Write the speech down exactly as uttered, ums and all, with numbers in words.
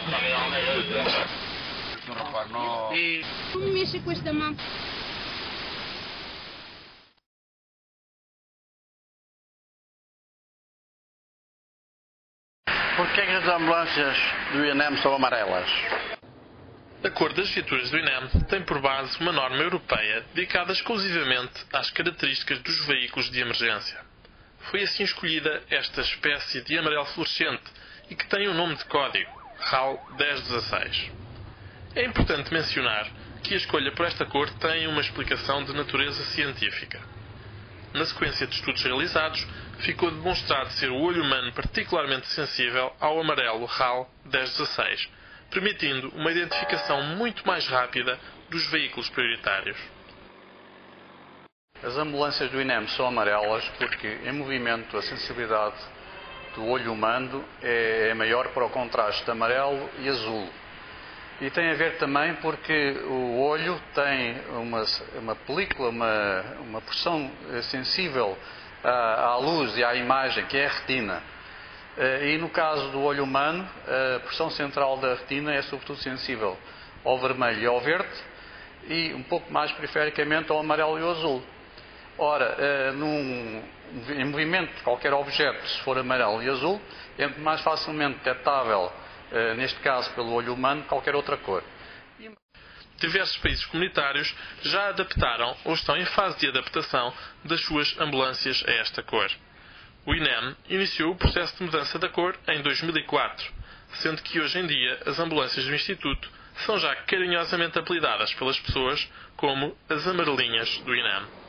Não reparo, não. Como mexe com esta mão? Por que é que as ambulâncias do I N E M são amarelas? A cor das viaturas do I N E M tem por base uma norma europeia dedicada exclusivamente às características dos veículos de emergência. Foi assim escolhida esta espécie de amarelo fluorescente e que tem um nome de código, R A L dez dezasseis. É importante mencionar que a escolha por esta cor tem uma explicação de natureza científica. Na sequência de estudos realizados, ficou demonstrado ser o olho humano particularmente sensível ao amarelo R A L dez dezasseis, permitindo uma identificação muito mais rápida dos veículos prioritários. As ambulâncias do I N E M são amarelas porque, em movimento, a sensibilidade do olho humano é maior para o contraste de amarelo e azul. E tem a ver também porque o olho tem uma, uma película, uma, uma porção sensível à, à luz e à imagem, que é a retina. E no caso do olho humano, a porção central da retina é sobretudo sensível ao vermelho e ao verde e um pouco mais perifericamente ao amarelo e ao azul. Ora, num, em movimento de qualquer objeto, se for amarelo e azul, é mais facilmente detectável, neste caso pelo olho humano, qualquer outra cor. Diversos países comunitários já adaptaram ou estão em fase de adaptação das suas ambulâncias a esta cor. O I N E M iniciou o processo de mudança da cor em dois mil e quatro, sendo que hoje em dia as ambulâncias do Instituto são já carinhosamente apelidadas pelas pessoas como as amarelinhas do I N E M.